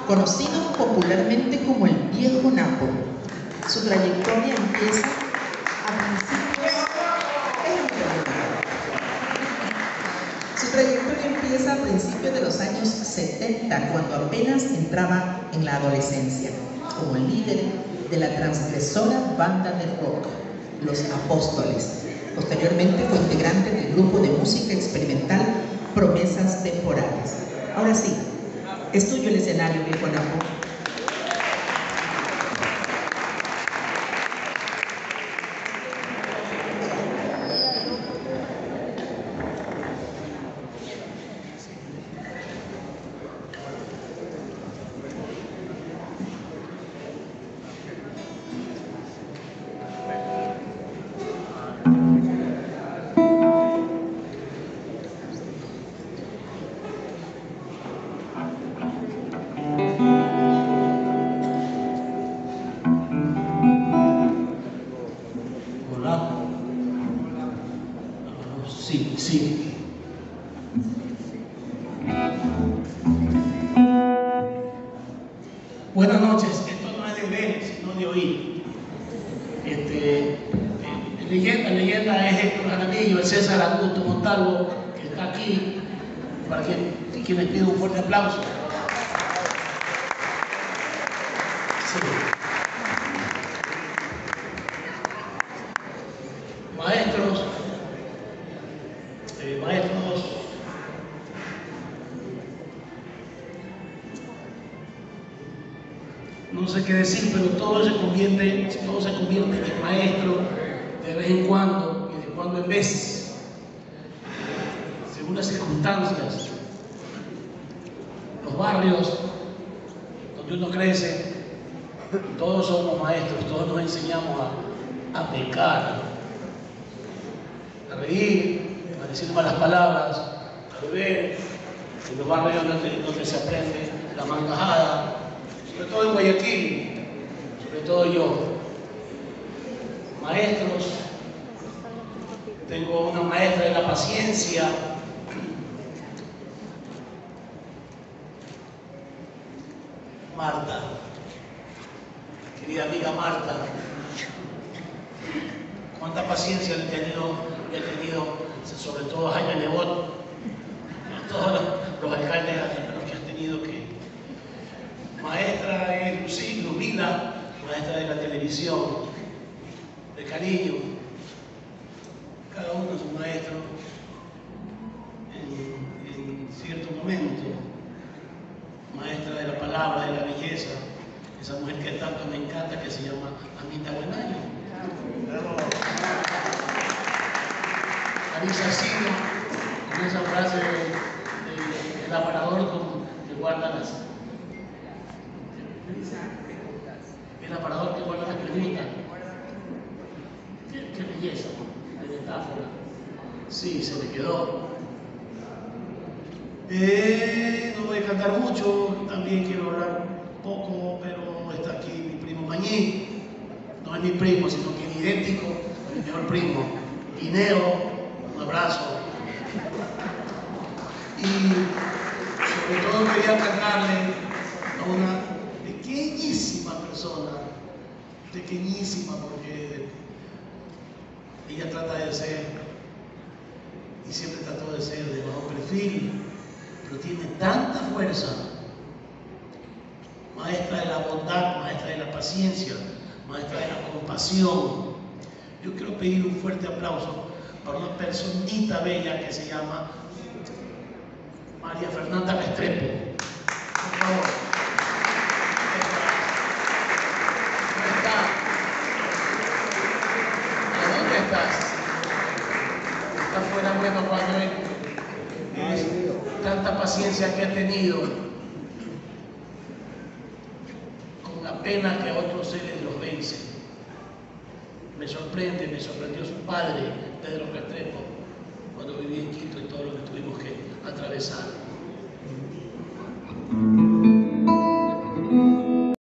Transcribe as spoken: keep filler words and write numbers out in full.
conocido popularmente como el Viejo Napo. Su trayectoria empieza a principios... Su trayectoria empieza a principios de los años setenta, cuando apenas entraba en la adolescencia, como líder de la transgresora banda de rock, Los Apóstoles. Posteriormente fue integrante del grupo de música experimental Promesas Temporales. Ahora sí, es tuyo el escenario, Viejo Napo. Sí, sí. Buenas noches. Esto no es de ver, sino de oír. Este, eh, leyenda, leyenda es Héctor Jaramillo, el César Augusto Montalvo, que está aquí, para que, que les pido un fuerte aplauso. Sí. Maestros, eh, maestros, no sé qué decir, pero todo se convierte, todo se convierte en maestro de vez en cuando y de cuando en vez, según las circunstancias. Los barrios donde uno crece, todos somos maestros, todos nos enseñamos a, a pecar, a reír, a decir malas palabras, a beber, en los barrios donde, donde se aprende la mangajada, sobre todo en Guayaquil, sobre todo yo. Maestros, tengo una maestra de la paciencia, Marta, querida amiga Marta. Cuánta paciencia he tenido, he tenido sobre todo Jaime Nebot, todos los, los alcaldes a los que has tenido que... Maestra es Lucy, Lumina, maestra de la televisión, de cariño. Cada uno es un maestro en, en cierto momento. Maestra de la palabra, de la belleza, esa mujer que tanto me encanta, que se llama Anita Buenayo. Marisa Sino, con esa frase de, de, del aparador con, que guarda las... El aparador que guarda las preguntas. Qué, qué belleza de metáfora. Sí, se me quedó. Eh, no voy a cantar mucho, también quiero hablar un poco, pero está aquí mi primo Mañí. No es mi primo, sino que es idéntico a mi mejor primo, Guineo. Un abrazo. Y sobre todo quería cantarle a una pequeñísima persona, pequeñísima porque ella trata de ser, y siempre trató de ser de bajo perfil, pero tiene tanta fuerza, maestra de la bondad, maestra de la paciencia, maestra de la compasión. Yo quiero pedir un fuerte aplauso para una personita bella que se llama María Fernanda Restrepo. Por favor. ¿Dónde está? ¿A dónde estás? Está fuera, bueno, cuando es tanta paciencia que ha tenido, con la pena que a otros seres los vence. Me sorprende, me sorprendió su padre, Pedro Restrepo, cuando viví en Quito y todo lo que tuvimos que atravesar.